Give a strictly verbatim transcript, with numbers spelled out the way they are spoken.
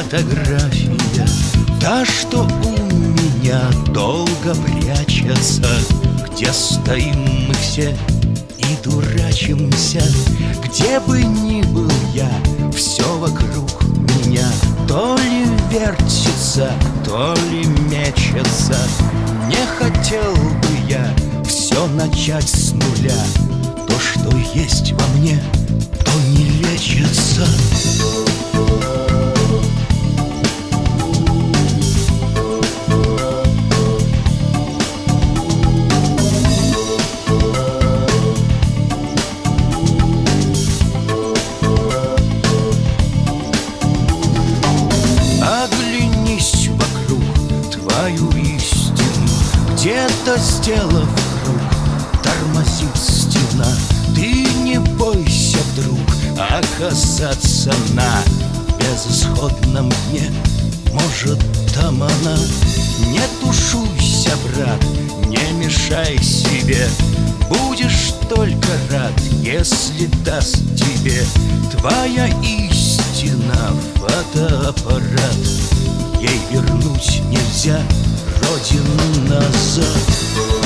фотография, та, что у меня долго прячется, где стоим мы все и дурачимся. Где бы ни был я, все вокруг меня то ли вертится, то ли мечется. Не хотел бы я все начать с нуля. То, что есть во мне, то не лечится. Оглянись вокруг твою истину, где-то сделав круг, тормозит стена. Ты не бойся, друг, оказаться на безысходном дне. Может, там она. Не тушуйся, брат, не мешай себе. Будешь только рад, если даст тебе твоя истина фотоаппарат. Ей вернуть нельзя родину назад.